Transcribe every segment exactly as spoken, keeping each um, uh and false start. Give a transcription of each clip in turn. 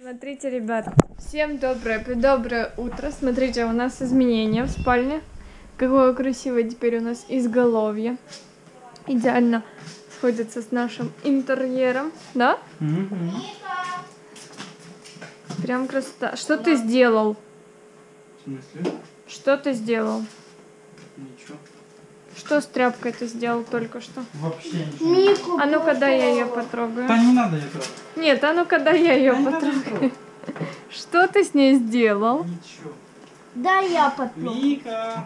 Смотрите, ребят, всем доброе, доброе утро. Смотрите, у нас изменения в спальне. Какое красивое теперь у нас изголовье. Идеально сходится с нашим интерьером, да? Mm-hmm. Прям красота. Что ты сделал? В смысле? Что ты сделал? Ничего. Что с тряпкой ты сделал только что? Вообще ничего. А ну-ка, дай я ее потрогаю. Да не надо ее трогать. Нет, а ну-ка, дай я ее Да потрогаю. Что ты с ней сделал? Ничего. Да, я потрогаю. Вика.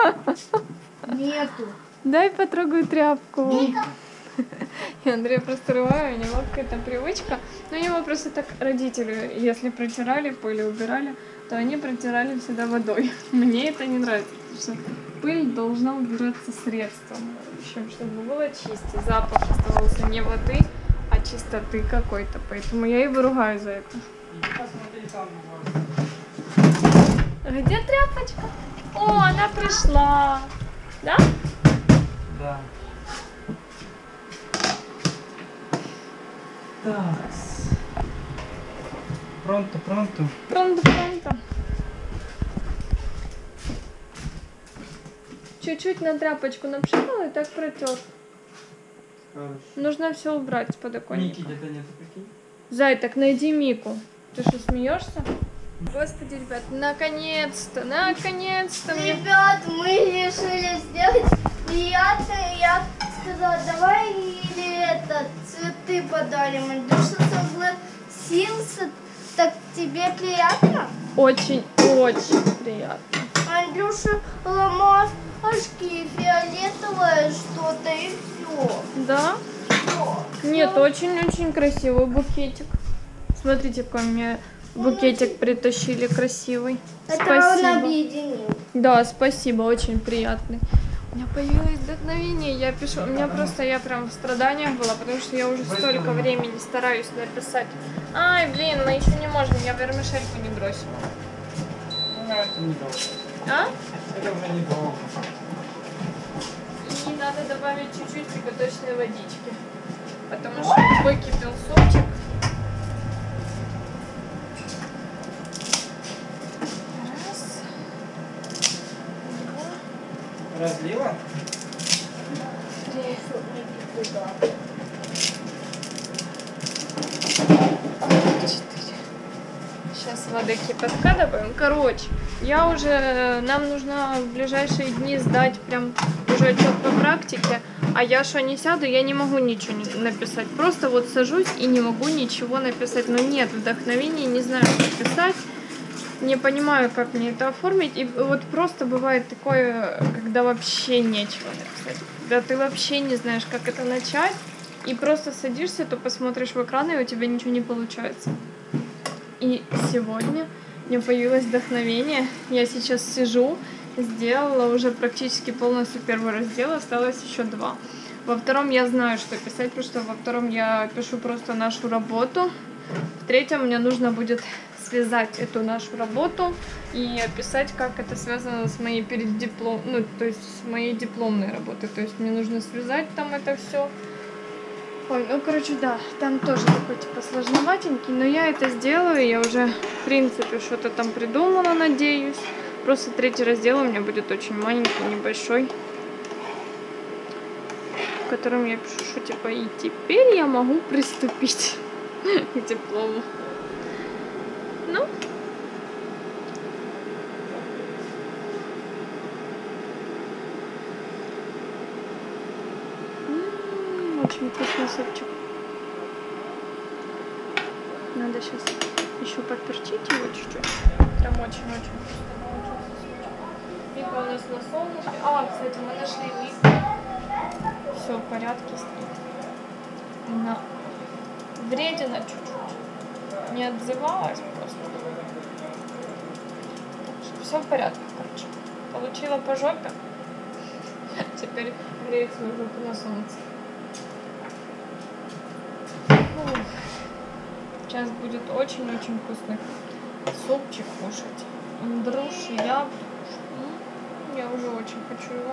Нету. Дай потрогаю тряпку. Вика. И Андрей просто рываю, у него какая-то привычка. Но его просто так родители, если протирали пыль и убирали, то они протирали всегда водой. Мне это не нравится, потому что пыль должна убираться средством. В общем, чтобы было чисто. Запах оставался не воды, а чистоты какой-то. Поэтому я его ругаю за это. Посмотри там у вас. Где тряпочка? О, она пришла. Да? Да. Так. Пронто, пронто. Пронто, пронто. Чуть-чуть на тряпочку напшикал и так протер. Хорошо. Нужно все убрать с подоконника. Ники где-то нету, прикинь? Зай, так найди Мику. Ты что, смеешься? Господи, ребят, наконец-то, наконец-то мне... Ребят, мы решили сделать приятное. Я сказала, давай или это, цветы подарим. Андрюша согласился. Так тебе приятно? Очень, очень приятно. Андрюша ломал очки, фиолетовое что-то и все. Да? Нет, очень-очень красивый букетик. Смотрите, какой мне букетик притащили красивый. Это Спасибо. он объединил. Да, спасибо, очень приятный. У меня появилось вдохновение, я пишу, у меня просто, я прям в страданиях была, потому что я уже столько времени стараюсь написать. Ай, блин, мы еще не можем, я вермишельку не бросила. Ну, это недолго. А? Это уже недолго. И надо добавить чуть-чуть кипяточной водички, потому что выкипел супчик. Раз. Два. Разлила? Три. Сейчас воды кипятка добавим. Короче, я уже, нам нужно в ближайшие дни сдать прям уже отчет по практике, а я что не сяду, я не могу ничего не написать. Просто вот сажусь и не могу ничего написать. Но нет вдохновения, не знаю, что писать. Не понимаю, как мне это оформить. И вот просто бывает такое, когда вообще нечего написать. Когда ты вообще не знаешь, как это начать. И просто садишься, то посмотришь в экран, и у тебя ничего не получается. И сегодня у меня появилось вдохновение. Я сейчас сижу, сделала уже практически полностью первый раздел, осталось еще два. Во втором я знаю, что писать, потому что во втором я пишу просто нашу работу. В третьем мне нужно будет связать эту нашу работу и описать, как это связано с моей переддиплом, ну, то есть с моей дипломной работой. То есть мне нужно связать там это все. Ой, ну, короче, да, там тоже такой, типа, сложноватенький, но я это сделаю, я уже, в принципе, что-то там придумала, надеюсь. Просто третий раздел у меня будет очень маленький, небольшой, в котором я пишу, что, типа, и теперь я могу приступить к диплому. Ну, очень вкусный супчик. Надо сейчас еще поперчить его чуть-чуть. Прям очень-очень вкусно. Мика у нас на солнышке. А, кстати, мы нашли Мику. Все в порядке стоит. Она вредина чуть-чуть. Не отзывалась просто. Все в порядке, короче. Получила по жопе. Теперь греет свою жопу на солнце. Фух. Сейчас будет очень-очень вкусный супчик кушать. Андрюш, я... Я уже очень хочу его.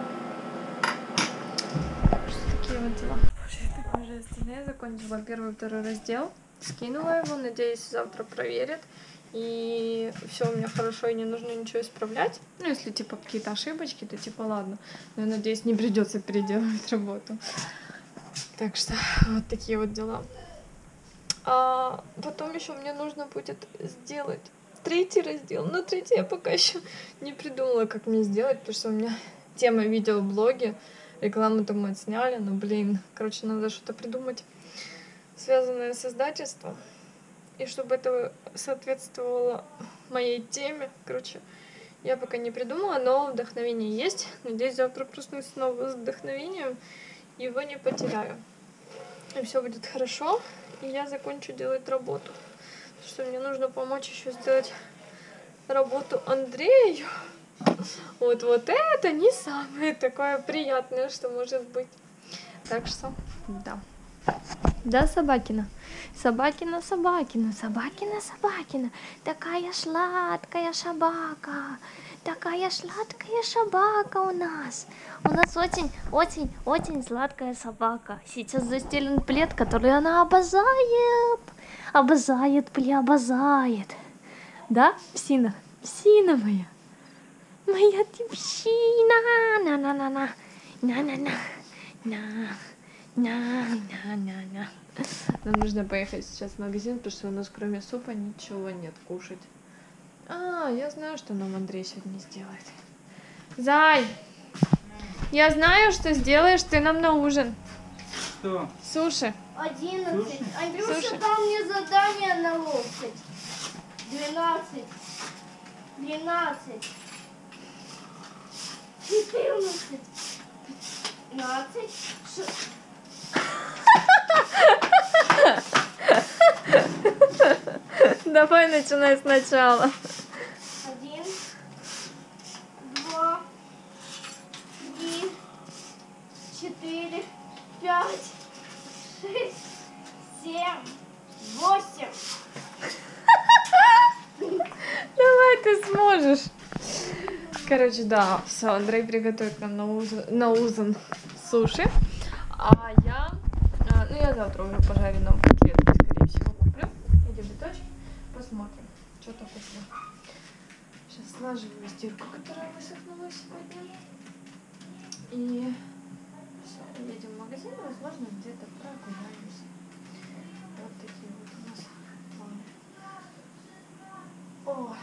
Что такие вот дела. Боже, я так божественно. Я закончила первый и второй раздел. скинула его, надеюсь, завтра проверит. И все у меня хорошо, и не нужно ничего исправлять. Ну, если, типа, какие-то ошибочки, то, типа, ладно. Но, я надеюсь, не придется переделывать работу. Так что, вот такие вот дела. А потом еще мне нужно будет сделать третий раздел. Но третий я пока еще не придумала, как мне сделать, потому что у меня тема видеоблоги. Рекламу-то мы отсняли, но, блин, короче, надо что-то придумать, связанное с издательством. И чтобы это соответствовало моей теме, короче, я пока не придумала, но вдохновение есть. Надеюсь, завтра проснусь снова с вдохновением, его не потеряю. И все будет хорошо, и я закончу делать работу. Потому что мне нужно помочь еще сделать работу Андрею. Вот, вот это не самое такое приятное, что может быть. Так что, да. Да, Собакина? Собакина, Собакина, Собакина, Собакина. Такая сладкая собака. Такая сладкая собака у нас. У нас очень, очень, очень сладкая собака. Сейчас застелен плед, который она обожает. Обожает, бля, обожает. Да, псина? Псина моя. Моя ты псина. На-на-на-на. На-на-на. На. На-на-на-на. Нам нужно поехать сейчас в магазин, потому что у нас кроме супа ничего нет кушать. А, я знаю, что нам Андрей сегодня сделает. Зай, я знаю, что сделаешь ты нам на ужин. Что? Суши. Одиннадцать. Суши? Андрюша, Суши. там мне задание на локоть. Двенадцать. Двенадцать. Четырнадцать. Пятнадцать. Ш- Давай начинай сначала. Один, два, три, четыре, пять, шесть, семь, восемь. Давай, ты сможешь. Короче, да, все, Андрей приготовит нам на ужин, на ужин суши. А я, а, ну я завтра уже пожарю нам котлетки, скорее всего, куплю. Эти биточки. Посмотрим, что там после. Сейчас слаживаю стирку, которая высохнула сегодня. И все, едем в магазин, возможно, где-то прогуляемся. Вот такие вот у нас планы. Ой.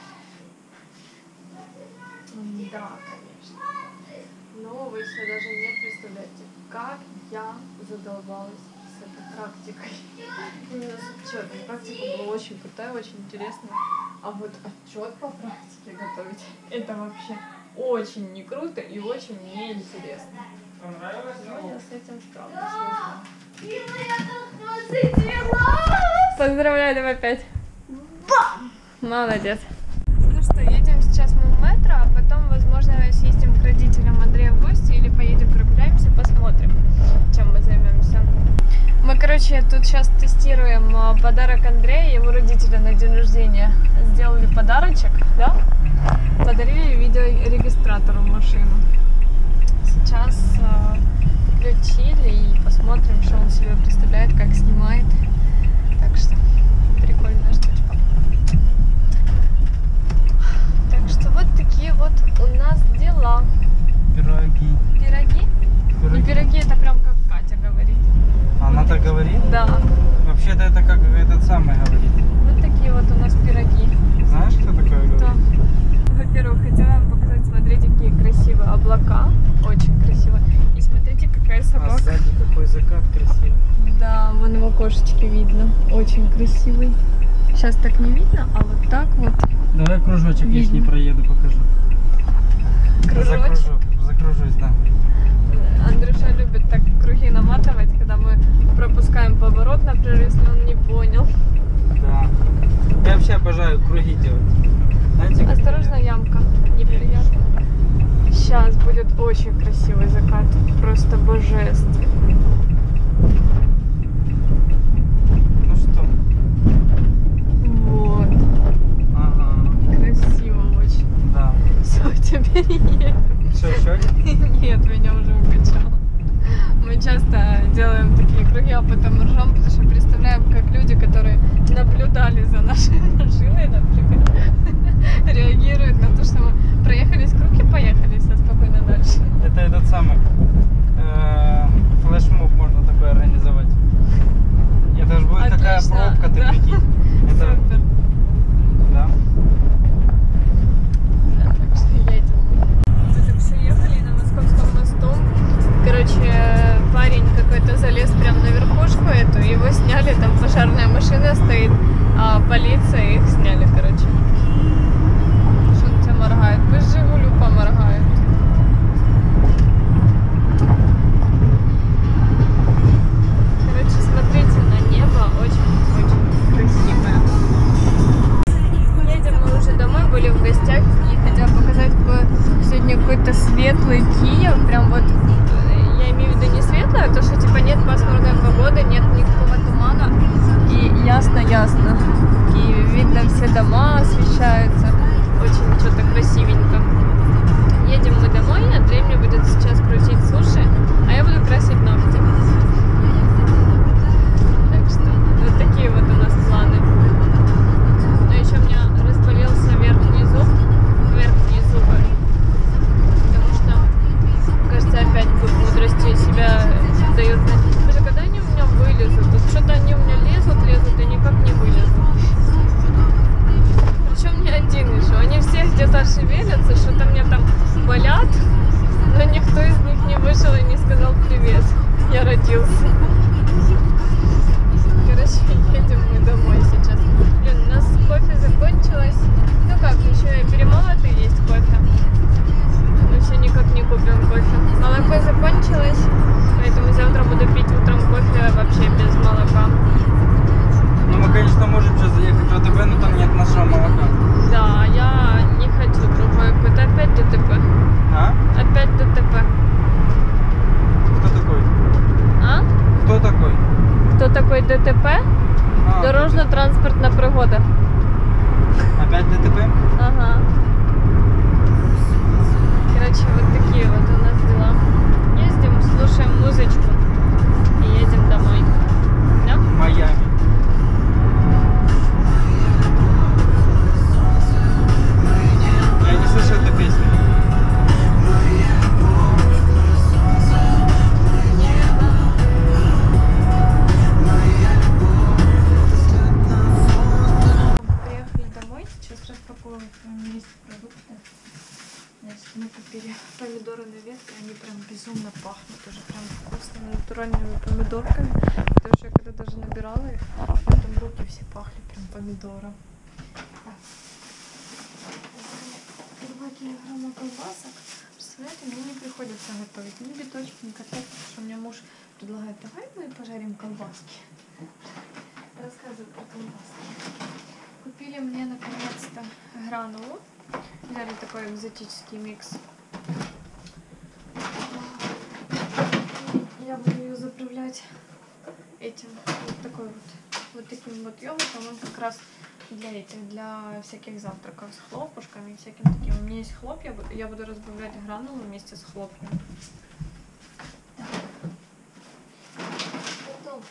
Да, конечно. Но вы себе даже не представляете, как я задолбалась с этой практикой. Именно с отчетом. Практика была очень крутая, очень интересная. А вот отчет по практике готовить, это вообще очень не круто и очень неинтересно. Понравилось? Но я с этим справлюсь. Дима, я тут засиделась. Поздравляю, давай пять. Молодец. Ну что, едем сейчас мы в метро, а потом, возможно, съездим к родителям Андрея в гости или поедем прогуляемся, посмотрим, чем мы займемся. Мы, короче, тут сейчас тестируем подарок Андрея, его родители на день рождения сделали подарочек, да? Подарили видеорегистратор в машину. Сейчас э, включили и посмотрим, что он себе представляет, как снимает. Так что прикольная штучка. Так что вот такие вот у нас дела. Пироги. Пироги? Ну, пироги это прям как Катя говорит. Она так говорит? Да. Вообще-то это как этот самый говорит. Вот такие вот у нас пироги. Знаешь, кто такое говорит? Да. Во-первых, хотела вам показать, смотрите, какие красивые облака. Очень красиво. И смотрите, какая собака. А сзади какой закат красивый. Да, вон в окошечке видно. Очень красивый. Сейчас так не видно, а вот так вот. Давай кружочек, Видно. если не проеду, покажу. За Кружочек. кружок, закружусь, да. Андрюша любит так круги наматывать, когда мы пропускаем поворот, например, если он не понял. Да. Я вообще обожаю круги делать. Знаете, как Осторожно, ямка. Неприятно. Сейчас будет очень красивый закат. Просто божественный. Ну что? Вот. Ага. Красиво очень. Да. Все, теперь едем. Что, еще один? Нет, меня уже укачало. Мы часто делаем такие круги, а потом ржем, потому что представляем, как люди, которые наблюдали за нашей машиной, например, реагируют на то, что мы проехались круг и поехали все спокойно дальше. Это этот самый э, флешмоб можно такой организовать. Это же будет такая Отлично, пробка, ты да. прикинь. Это, Супер. да. Да, так что едем. Мы так все ехали на Московском мосту. Короче, парень какой-то залез прям на верхушку эту, его сняли, там пожарная машина стоит, а полиция их сняли, короче. Что он тебя моргает? Пусть Жигулю поморгает. Короче, смотрите на небо, очень-очень красивое. Едем мы уже домой, были в гостях. Хотела показать какой сегодня какой-то светлый Киев. Прям вот, я имею в виду не светлое, а то, что типа нет пасмурной погоды, нет никакого тумана. И ясно-ясно. В Киеве видно, все дома освещаются. Очень что-то красивенько. Едем мы домой, Андрей мне будет сейчас крутить суши, а я буду красить ногти. Так что вот такие вот у нас планы. Но еще у меня разболелся верхний зуб, верхние зубы, потому что, кажется, опять зуб мудрости себя дает. Даже когда они у меня вылезут, вот что-то они у меня лезут, лезут и никак не вылезут. Причем не один еще, они все где-то шевелятся, что-то мне там болят, но никто из них не вышел и не сказал привет, я родился. Короче, едем мы домой сейчас. Блин, у нас кофе закончилось. Ну как, еще и перемолотый есть кофе. Мы все никак не купим кофе. Молоко закончилось, поэтому завтра буду пить утром кофе вообще без молока. Ну мы, конечно, можем сейчас заехать в АТБ, но там нет нашего молока. Да, я не хочу другое какое-то. Опять ДТП. А? Опять ДТП. Кто такой? А? Кто такой? Кто такой ДТП? А, Дорожно-транспортная пригода. опять ДТП? Ага. Короче, вот такие вот у нас дела. Ездим, слушаем музычку и едем домой. Да? Майами. Я не слышал эту песню. Приехали домой, сейчас распаковываем вместе продукты. Значит, мы купили помидоры на ветке, они прям безумно пахнут, уже прям вкусными натуральными помидорками. Потому что я когда даже набирала их, потом руки все пахли прям помидором. Так. Два килограмма колбасок. Представляете, мне не приходится готовить ни биточки, ни котлетки, потому что мне муж предлагает, давай мы пожарим колбаски. Рассказываю про колбаски. Купили мне наконец-то гранулу. Взяли такой экзотический микс. Я буду ее заправлять этим вот такой вот вот таким вот йогуртом. Он как раз для этих, для всяких завтраков с хлопушками и всяким таким. У меня есть хлопья, я буду разбавлять гранулу вместе с хлопьями. Так. Потом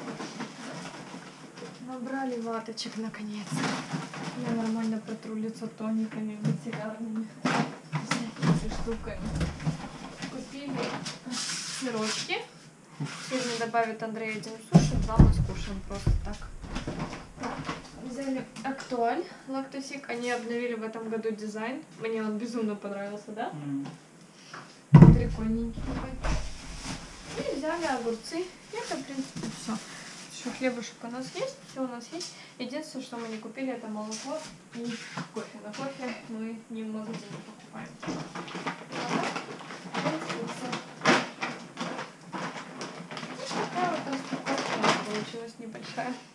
набрали ваточек наконец. Я нормально протру лицо тониками, мицеллярными, всякими штуками. Купили сырочки. Сегодня добавит Андрей один суши, два мы скушаем просто так. Взяли Актуаль Лактосик. Они обновили в этом году дизайн. Мне он безумно понравился, да? Mm. Прикольненький такой. И взяли огурцы. И это, в принципе, все. Что хлебушек у нас есть, все у нас есть. Единственное, что мы не купили, это молоко и кофе. На кофе мы не в магазине покупаем. А так, в принципе, все. Такая вот распаковка получилась небольшая.